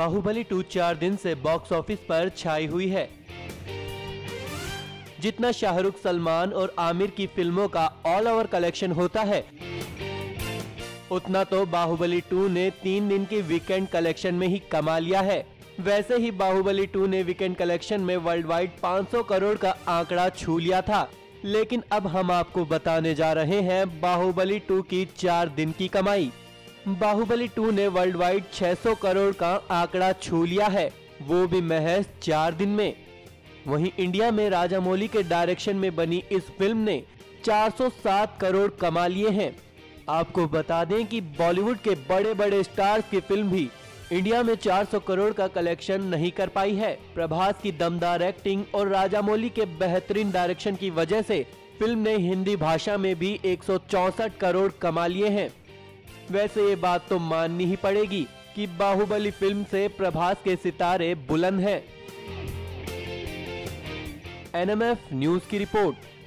बाहुबली 2 4 दिन से box office पर छाई हुई है। जितना शाहरुख, सलमान और आमिर की फिल्मों का ऑल ओवर कलेक्शन होता है, उतना तो बाहुबली 2 ने 3 दिन की वीकेंड कलेक्शन में ही कमा लिया है। वैसे ही बाहुबली 2 ने वीकेंड कलेक्शन में वर्ल्ड वाइड 500 करोड़ का आंकड़ा छू लिया था, लेकिन अब हम आपको बताने जा रहे हैं बाहुबली 2 की 4 दिन की कमाई। बाहुबली 2 ने वर्ल्ड वाइड 600 करोड़ का आंकड़ा छू लिया है, वो भी महज 4 दिन में। वहीं इंडिया में राजामौली के डायरेक्शन में बनी इस फिल्म ने 407 करोड़ कमा लिए हैं। आपको बता दें कि बॉलीवुड के बड़े बड़े स्टार्स की फिल्म भी इंडिया में 400 करोड़ का कलेक्शन नहीं कर पाई है। प्रभास की दमदार एक्टिंग और राजामौली के बेहतरीन डायरेक्शन की वजह से फिल्म ने हिंदी भाषा में भी 164 करोड़ कमा लिए हैं। वैसे ये बात तो माननी ही पड़ेगी कि बाहुबली फिल्म से प्रभास के सितारे बुलंद हैं। NMF न्यूज की रिपोर्ट।